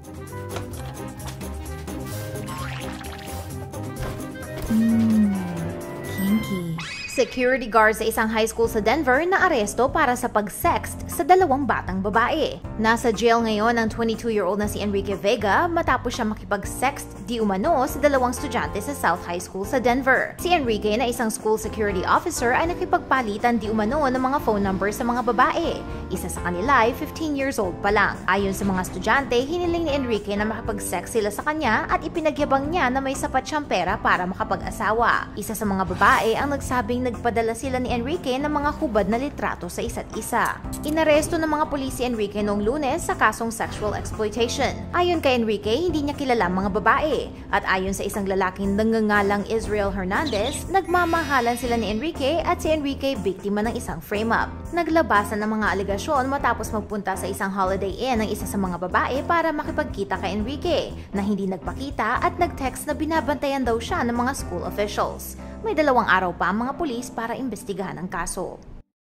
Kinky. Security guard sa isang high school sa Denver na aresto para sa pag-sext sa dalawang batang babae. Nasa jail ngayon ang 22-year-old na si Enrique Vega matapos siya makipag-sext di umano sa dalawang estudyante sa South High School sa Denver. Si Enrique na isang school security officer ay nakipagpalitan di umano ng mga phone number sa mga babae. Isa sa kanila ay 15 years old pa lang. Ayon sa mga estudyante, hiniling ni Enrique na makipag-sex sila sa kanya at ipinagyabang niya na may sapat siyang pera para makapag-asawa. Isa sa mga babae ang nagsabing nagpadala sila ni Enrique ng mga hubad na litrato sa isa't isa. Inaresto ng mga pulis si Enrique noong Lunes sa kasong sexual exploitation. Ayon kay Enrique, hindi niya kilala ang mga babae. At ayon sa isang lalaking nangangalang Israel Hernandez, nagmamahalan sila ni Enrique at si Enrique biktima ng isang frame-up. Naglabasan ng mga alegasyon matapos magpunta sa isang Holiday Inn ng isa sa mga babae para makipagkita kay Enrique na hindi nagpakita at nag-text na binabantayan daw siya ng mga school officials. May 2 araw pa ang mga pulis para imbestigahan ang kaso.